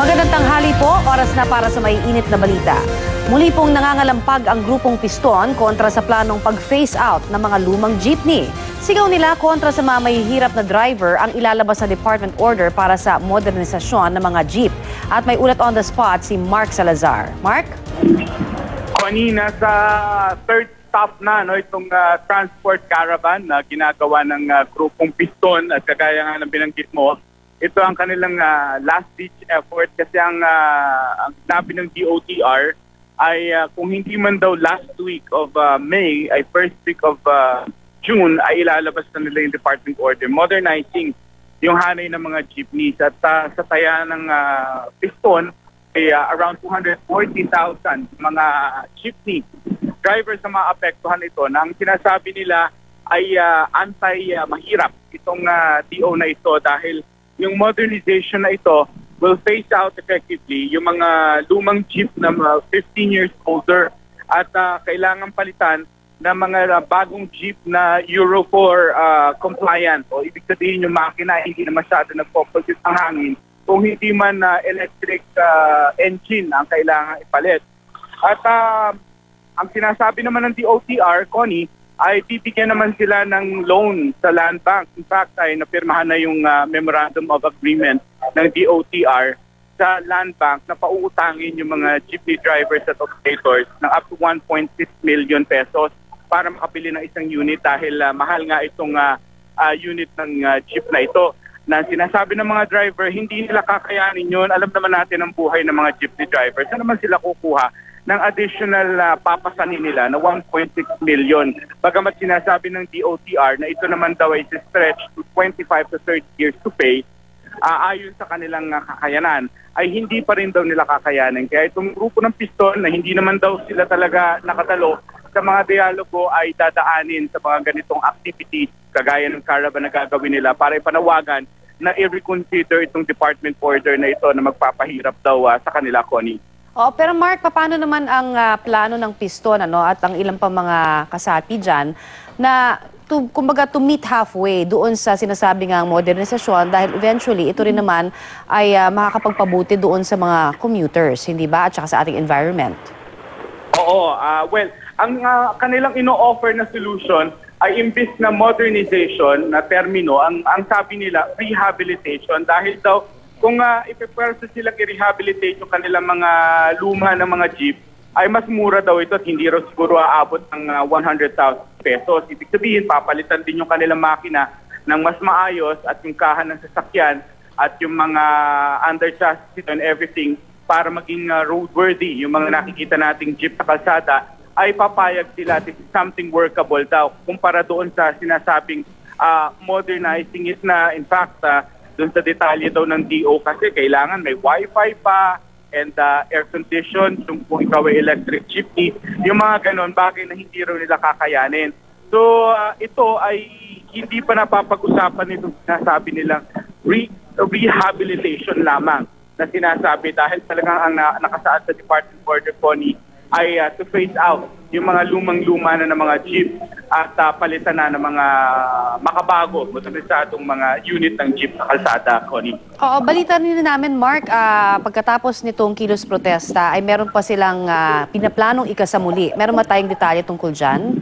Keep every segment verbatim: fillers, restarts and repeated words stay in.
Magandang tanghali po, oras na para sa may init na balita. Muli pong nangangalampag ang grupong Piston kontra sa planong pag-phase out ng mga lumang jeepney. Sigaw nila kontra sa mga mahihirap na driver ang ilalabas na department order para sa modernisasyon ng mga jeep. At may ulat on the spot si Mark Salazar. Mark? Connie, nasa third stop na no, itong uh, transport caravan na ginagawa ng uh, grupong Piston at kagaya nga ng binanggit mo. Ito ang kanilang uh, last-ditch effort kasi ang, uh, ang sabi ng D O T R ay uh, kung hindi man daw last week of uh, May, ay first week of uh, June ay ilalabas na nila yung department order modernizing yung hanay ng mga jeepneys. At uh, sa taya ng uh, Piston ay uh, around two hundred forty thousand mga jeepney drivers na maapektuhan ito na ang sinasabi nila ay uh, anti-mahirap uh, itong uh, D O na ito dahil yung modernization na ito will phase out effectively yung mga lumang jeep na uh, fifteen years older at uh, kailangan palitan ng mga uh, bagong jeep na Euro four uh, compliant. O ibig sabihin yung makina hindi na masyado nagpo-produce ang hangin kung hindi man uh, electric uh, engine ang kailangan ipalit. At uh, ang sinasabi naman ng D O T R, Connie, ay bibigyan naman sila ng loan sa land bank. In fact, ay napirmahan na yung uh, memorandum of agreement ng D O T R sa land bank na pauutangin yung mga jeepney drivers at operators ng up to one point six million pesos para makabili ng isang unit dahil uh, mahal nga itong uh, uh, unit ng uh, jeep na ito. Na sinasabi ng mga driver, hindi nila kakayanin yun. Alam naman natin ang buhay ng mga jeepney drivers. Saan naman sila kukuha ng additional uh, papasanin nila na one point six million. Bagamat sinasabi ng D O T R na ito naman daw ay stretch to twenty-five to thirty years to pay, uh, ayon sa kanilang uh, kakayanan, ay hindi pa rin daw nila kakayanin. Kaya itong grupo ng Piston na hindi naman daw sila talaga nakatalo sa mga dialogo ay dadaanin sa mga ganitong activities kagaya ng caravan na gagawin nila para ipanawagan na i-reconsider itong department order na ito na magpapahirap daw uh, sa kanila, Connie. Oh, pero Mark, paano naman ang uh, plano ng Piston ano, at ang ilang pa mga kasapi dyan na to, kumbaga to meet halfway doon sa sinasabi ng modernisasyon dahil eventually ito rin naman ay uh, makakapagpabuti doon sa mga commuters, hindi ba? At saka sa ating environment. Oo, uh, well, ang uh, kanilang ino-offer na solution ay imbis na modernization na termino, ang, ang sabi nila rehabilitation dahil daw kung uh, ipipwersa silang i-rehabilitate yung kanilang mga luma ng mga jeep, ay mas mura daw ito at hindi raw siguro aabot ng uh, one hundred thousand pesos. Ibig sabihin, papalitan din yung kanilang makina ng mas maayos at yung kahan ng sasakyan at yung mga under chassis and everything para maging uh, roadworthy. Yung mga nakikita nating jeep sa kalsada ay papayag sila. This is something workable daw kumpara doon sa sinasabing uh, modernizing it na in fact uh, doon sa detalye daw ng D O kasi kailangan may wifi pa and uh, air condition, yung kung ikaw ay electric jeepney, yung mga ganon bagay na hindi raw nila kakayanin. So uh, ito ay hindi pa napapag-usapan nitong sinasabi nilang re rehabilitation lamang na sinasabi dahil talagang ang na nakasaad sa Department Order, Connie, ay uh, to phase out yung mga lumang-luma na ng mga jeep at uh, palitan na ng mga makabago, motorisadong mga unit ng jeep sa kalsada, Connie. Oo, balita rin namin, Mark, uh, pagkatapos nitong kilos protesta ay meron pa silang uh, pinaplanong ikasamuli. Meron ba tayong detalye tungkol dyan?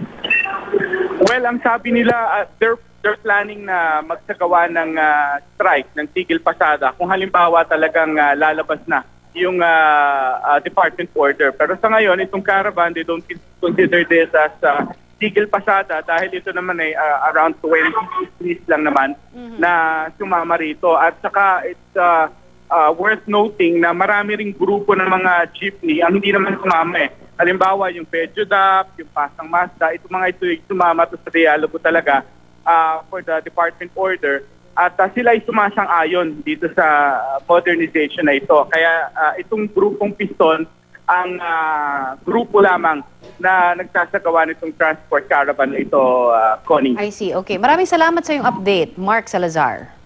Well, ang sabi nila, uh, they're, they're planning na magsagawa ng uh, strike, ng tigil pasada kung halimbawa talagang uh, lalabas na yung uh, uh, department order. Pero sa ngayon, itong caravan, they don't consider this as uh, tigil pasada dahil ito naman ay uh, around twenty trees lang naman mm-hmm. na sumama rito. At saka it's uh, uh, worth noting na marami ring grupo ng mga jeepney ang hindi naman sumama eh. Halimbawa, yung Pedjodap, yung Pasang Mazda, itong mga ito yung sumama to sa dialogo talaga uh, for the department order. At uh, sila ay sumasang-ayon dito sa modernization na ito. Kaya uh, itong grupong Piston ang uh, grupo lamang na nagsasagawa nitong transport caravan na ito, uh, Connie. I see. Okay. Maraming salamat sa iyong update, Mark Salazar.